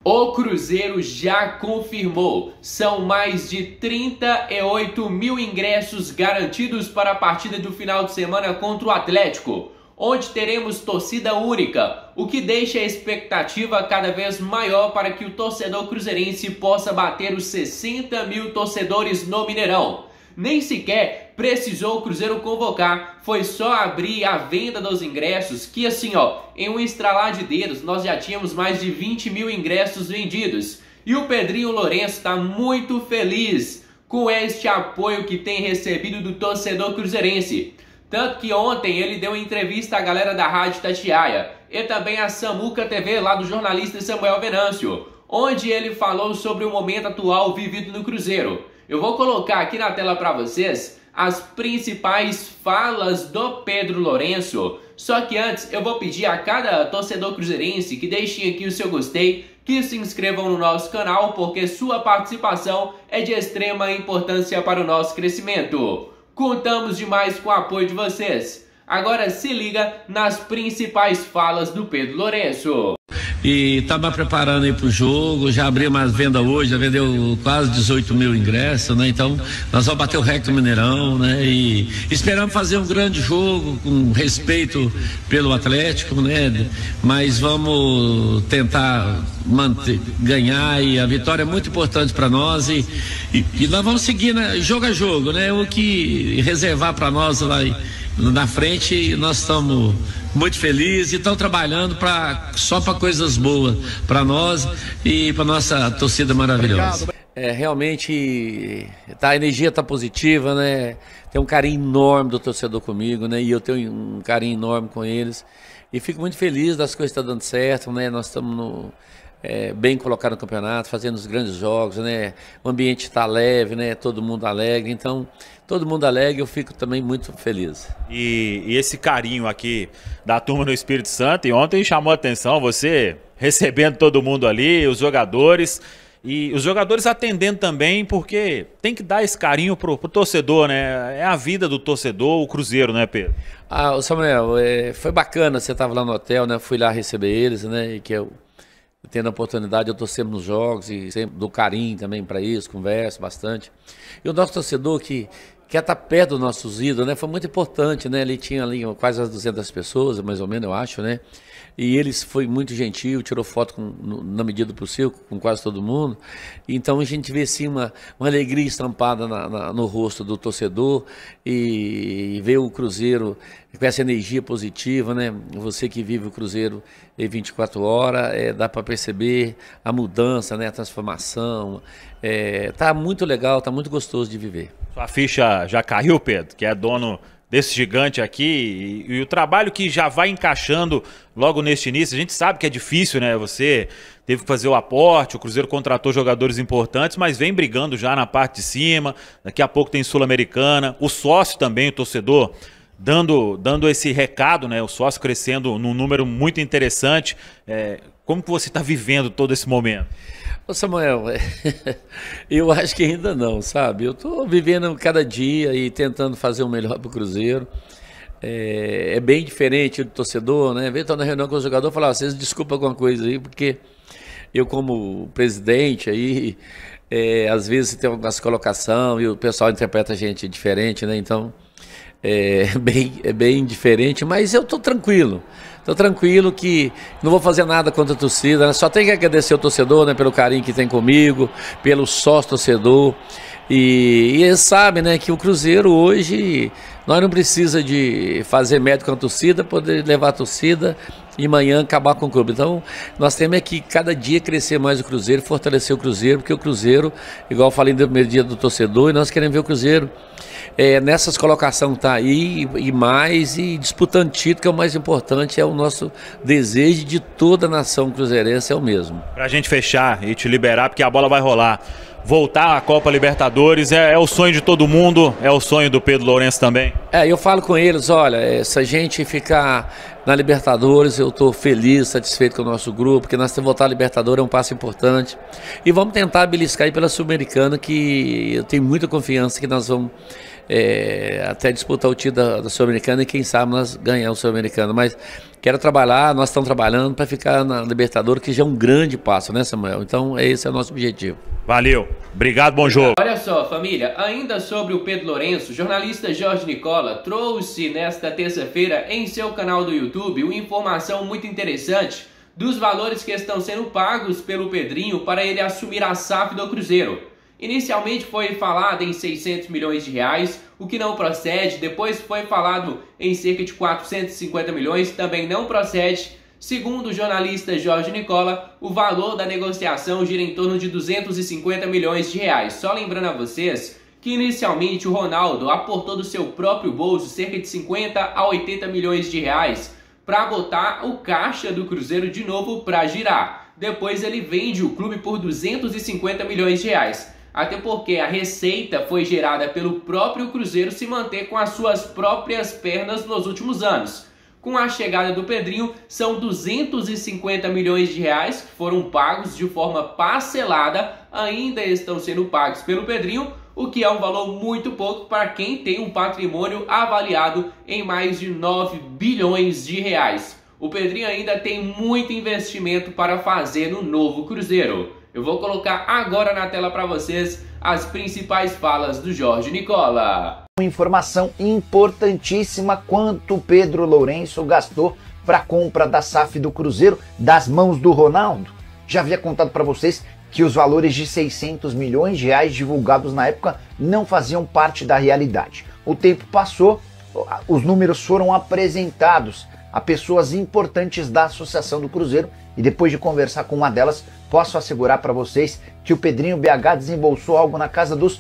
O Cruzeiro já confirmou, são mais de 38 mil ingressos garantidos para a partida do final de semana contra o Atlético, onde teremos torcida única, o que deixa a expectativa cada vez maior para que o torcedor cruzeirense possa bater os 60 mil torcedores no Mineirão. Nem sequer precisou o Cruzeiro convocar, foi só abrir a venda dos ingressos, que assim em um estralar de dedos nós já tínhamos mais de 20 mil ingressos vendidos. E o Pedrinho Lourenço está muito feliz com este apoio que tem recebido do torcedor cruzeirense. Tanto que ontem ele deu uma entrevista à galera da Rádio Itatiaia e também à Samuca TV, lá do jornalista Samuel Venâncio, onde ele falou sobre o momento atual vivido no Cruzeiro. Eu vou colocar aqui na tela para vocês as principais falas do Pedro Lourenço. Só que antes eu vou pedir a cada torcedor cruzeirense que deixem aqui o seu gostei, que se inscrevam no nosso canal, porque sua participação é de extrema importância para o nosso crescimento. Contamos demais com o apoio de vocês. Agora se liga nas principais falas do Pedro Lourenço. E estava preparando aí para o jogo, já abri umas vendas hoje, já vendeu quase 18 mil ingressos, né? Então nós vamos bater o recorde do Mineirão, né? E esperamos fazer um grande jogo com respeito pelo Atlético, né? Mas vamos tentar ganhar, e a vitória é muito importante para nós, e nós vamos seguir, né? Jogo a jogo, né? O que reservar para nós lá na frente, nós estamos muito felizes e estão trabalhando só para coisas boas para nós e para nossa torcida maravilhosa. Realmente a energia está positiva, né? Tem um carinho enorme do torcedor comigo, né? E eu tenho um carinho enorme com eles e fico muito feliz das coisas estão dando certo, né? Nós estamos bem colocados no campeonato, fazendo os grandes jogos, né? O ambiente está leve, né? Todo mundo alegre, então todo mundo alegre, eu fico também muito feliz. E esse carinho aqui da turma no Espírito Santo, e ontem chamou a atenção você recebendo todo mundo ali, os jogadores, e os jogadores atendendo também, porque tem que dar esse carinho pro torcedor, né? É a vida do torcedor, o Cruzeiro, né, Pedro? Samuel, foi bacana, você estava lá no hotel, né? Fui lá receber eles, né? E que eu tendo a oportunidade, eu estou sempre nos jogos e sempre dou carinho também para isso, converso bastante. E o nosso torcedor que quer estar perto dos nossos ídolos, né? Foi muito importante, né? Ele tinha ali quase as 200 pessoas, mais ou menos, eu acho, né? E ele foi muito gentil, tirou foto na medida do possível com quase todo mundo. Então a gente vê sim uma alegria estampada no rosto do torcedor e ver o Cruzeiro com essa energia positiva, né? Você que vive o Cruzeiro em 24 horas, dá para perceber a mudança, né? A transformação. Tá muito legal, tá muito gostoso de viver. Sua ficha já caiu, Pedro, que é dono desse gigante aqui, e o trabalho que já vai encaixando logo neste início. A gente sabe que é difícil, né? Você teve que fazer o aporte, o Cruzeiro contratou jogadores importantes, mas vem brigando já na parte de cima. Daqui a pouco tem Sul-Americana, o sócio também, o torcedor, dando esse recado, né? O sócio crescendo num número muito interessante. Como que você está vivendo todo esse momento? Ô Samuel, eu acho que ainda não, sabe? Eu estou vivendo cada dia e tentando fazer o melhor para o Cruzeiro. É bem diferente do torcedor, né? Estou na reunião com o jogador e falar, vocês desculpem alguma coisa aí, porque eu como presidente aí, às vezes tem algumas colocações e o pessoal interpreta a gente diferente, né? Então é bem diferente, mas eu estou tranquilo. Estou tranquilo que não vou fazer nada contra a torcida, né? Só tenho que agradecer ao torcedor, né, pelo carinho que tem comigo, pelo sócio torcedor. E eles sabem, né, que o Cruzeiro hoje, nós não precisamos de fazer médico com a torcida, poder levar a torcida e amanhã acabar com o clube. Então, nós temos que cada dia crescer mais o Cruzeiro, fortalecer o Cruzeiro, porque o Cruzeiro, igual eu falei no primeiro dia do torcedor, e nós queremos ver o Cruzeiro nessas colocações tá aí e disputando título, que é o mais importante, é o nosso desejo de toda a nação cruzeirense, é o mesmo. Pra gente fechar e te liberar, porque a bola vai rolar. Voltar à Copa Libertadores é o sonho de todo mundo, é o sonho do Pedro Lourenço também? Eu falo com eles, olha, se a gente ficar na Libertadores, eu estou feliz, satisfeito com o nosso grupo, porque nós temos que voltar à Libertadores, é um passo importante. E vamos tentar beliscar aí pela Sul-Americana, que eu tenho muita confiança que nós vamos até disputar o título da Sul-Americana e quem sabe nós ganhar o Sul-Americano. Mas quero trabalhar, nós estamos trabalhando para ficar na Libertadores, que já é um grande passo, né, Samuel? Então, esse é o nosso objetivo. Valeu, obrigado, bom jogo. Olha só, família, ainda sobre o Pedro Lourenço, o jornalista Jorge Nicola trouxe nesta terça-feira em seu canal do YouTube uma informação muito interessante dos valores que estão sendo pagos pelo Pedrinho para ele assumir a SAF do Cruzeiro. Inicialmente foi falado em 600 milhões de reais, o que não procede. Depois foi falado em cerca de 450 milhões, também não procede. Segundo o jornalista Jorge Nicola, o valor da negociação gira em torno de 250 milhões de reais. Só lembrando a vocês que inicialmente o Ronaldo aportou do seu próprio bolso cerca de 50 a 80 milhões de reais para botar o caixa do Cruzeiro de novo para girar. Depois ele vende o clube por 250 milhões de reais. Até porque a receita foi gerada pelo próprio Cruzeiro se manter com as suas próprias pernas nos últimos anos. Com a chegada do Pedrinho, são 250 milhões de reais que foram pagos de forma parcelada, ainda estão sendo pagos pelo Pedrinho, o que é um valor muito pouco para quem tem um patrimônio avaliado em mais de 9 bilhões de reais. O Pedrinho ainda tem muito investimento para fazer no novo Cruzeiro. Eu vou colocar agora na tela para vocês as principais falas do Jorge Nicola. Uma informação importantíssima: quanto Pedro Lourenço gastou para a compra da SAF do Cruzeiro das mãos do Ronaldo. Já havia contado para vocês que os valores de 600 milhões de reais divulgados na época não faziam parte da realidade. O tempo passou, os números foram apresentados a pessoas importantes da Associação do Cruzeiro e depois de conversar com uma delas, posso assegurar para vocês que o Pedrinho BH desembolsou algo na casa dos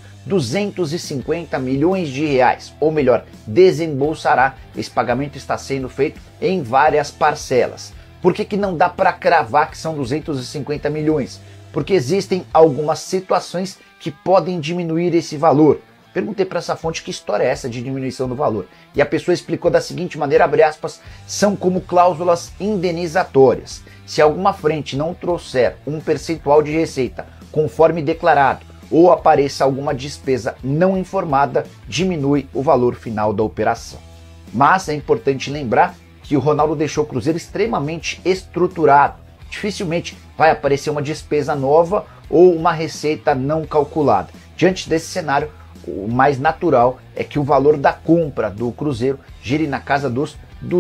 250 milhões de reais, ou melhor, desembolsará. Esse pagamento está sendo feito em várias parcelas. Por que não dá para cravar que são 250 milhões? Porque existem algumas situações que podem diminuir esse valor. Perguntei para essa fonte que história é essa de diminuição do valor. E a pessoa explicou da seguinte maneira, abre aspas, são como cláusulas indenizatórias. Se alguma frente não trouxer um percentual de receita conforme declarado ou apareça alguma despesa não informada, diminui o valor final da operação. Mas é importante lembrar que o Ronaldo deixou o Cruzeiro extremamente estruturado. Dificilmente vai aparecer uma despesa nova ou uma receita não calculada. Diante desse cenário, o mais natural é que o valor da compra do Cruzeiro gire na casa dos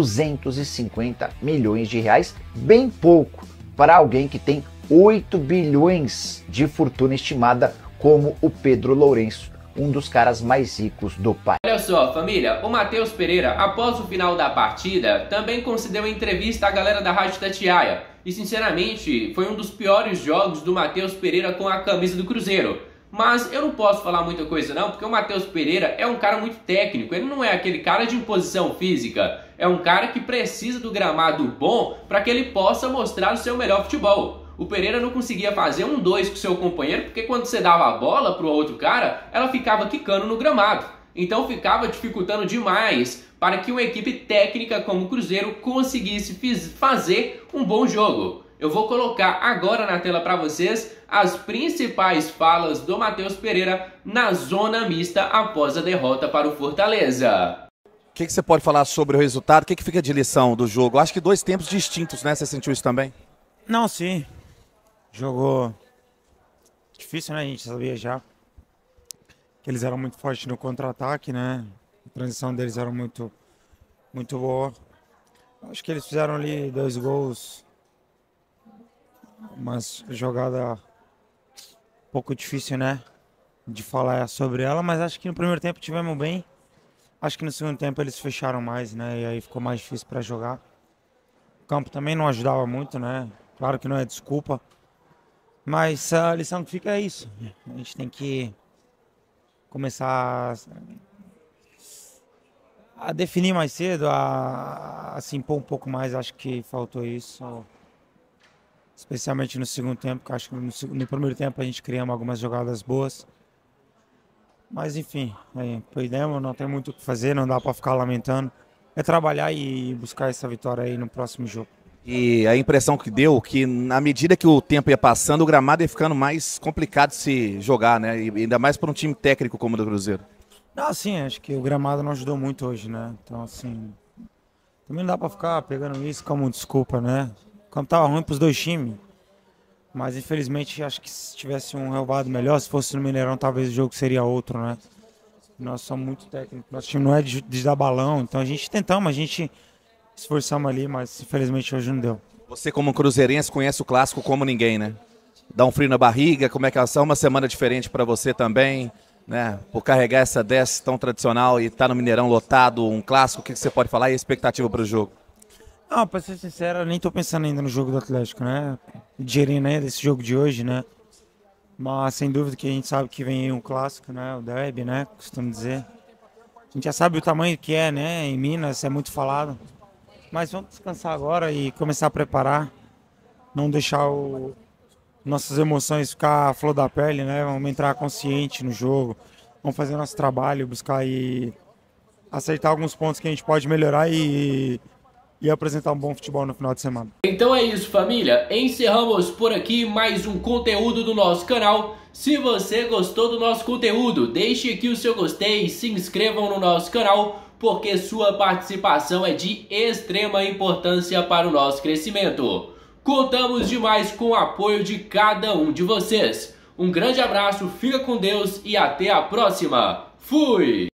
250 milhões de reais, bem pouco para alguém que tem 8 bilhões de fortuna estimada como o Pedro Lourenço, um dos caras mais ricos do país. Olha só, família, o Matheus Pereira, após o final da partida, também concedeu entrevista à galera da Rádio Tatiaia. E sinceramente, foi um dos piores jogos do Matheus Pereira com a camisa do Cruzeiro. Mas eu não posso falar muita coisa não, porque o Matheus Pereira é um cara muito técnico, ele não é aquele cara de imposição física, é um cara que precisa do gramado bom para que ele possa mostrar o seu melhor futebol. O Pereira não conseguia fazer 1-2 com o seu companheiro, porque quando você dava a bola para o outro cara, ela ficava quicando no gramado. Então ficava dificultando demais para que uma equipe técnica como o Cruzeiro conseguisse fazer um bom jogo. Eu vou colocar agora na tela para vocês as principais falas do Matheus Pereira na zona mista após a derrota para o Fortaleza. O que você pode falar sobre o resultado? O que fica de lição do jogo? Eu acho que 2 tempos distintos, né? Você sentiu isso também? Não, sim. Jogou difícil, né? A gente sabia já que eles eram muito fortes no contra-ataque, né? A transição deles era muito boa. Acho que eles fizeram ali 2 gols. Uma jogada um pouco difícil, né, de falar sobre ela, mas acho que no primeiro tempo tivemos bem. Acho que no segundo tempo eles fecharam mais, né, e aí ficou mais difícil para jogar. O campo também não ajudava muito, né, claro que não é desculpa, mas a lição que fica é isso. A gente tem que começar a definir mais cedo, a se impor um pouco mais, acho que faltou isso. Especialmente no segundo tempo, que acho que no primeiro tempo a gente criamos algumas jogadas boas. Mas enfim, perdemos, não tem muito o que fazer, não dá para ficar lamentando. É trabalhar e buscar essa vitória aí no próximo jogo. E a impressão que deu, que na medida que o tempo ia passando, o gramado ia ficando mais complicado de se jogar, né? E ainda mais para um time técnico como o do Cruzeiro. Não, sim, acho que o gramado não ajudou muito hoje, né? Então, assim, Também não dá pra ficar pegando isso como desculpa, né? O campo tava ruim pros dois times. Mas infelizmente acho que se tivesse um relvado melhor, se fosse no Mineirão, talvez o jogo seria outro, né? Nós somos muito técnicos, nosso time não é de dar balão, então a gente tentamos, a gente esforçamos ali, mas infelizmente hoje não deu. Você como cruzeirense conhece o clássico como ninguém, né? Dá um frio na barriga, como é que é uma semana diferente para você também, né? Por carregar essa 10 tão tradicional e estar no Mineirão lotado, um clássico, o que você pode falar e a expectativa para o jogo? Não, pra ser sincero, eu nem tô pensando ainda no jogo do Atlético, né? Digerindo ainda esse jogo de hoje, né? Mas sem dúvida que a gente sabe que vem aí um clássico, né? O derby, né? Costumo dizer. A gente já sabe o tamanho que é, né? Em Minas é muito falado. Mas vamos descansar agora e começar a preparar. Não deixar nossas emoções ficar à flor da pele, né? Vamos entrar consciente no jogo. Vamos fazer nosso trabalho, buscar aí acertar alguns pontos que a gente pode melhorar e apresentar um bom futebol no final de semana. Então é isso, família. Encerramos por aqui mais um conteúdo do nosso canal. Se você gostou do nosso conteúdo, deixe aqui o seu gostei e se inscrevam no nosso canal, porque sua participação é de extrema importância para o nosso crescimento. Contamos demais com o apoio de cada um de vocês. Um grande abraço, fica com Deus e até a próxima. Fui!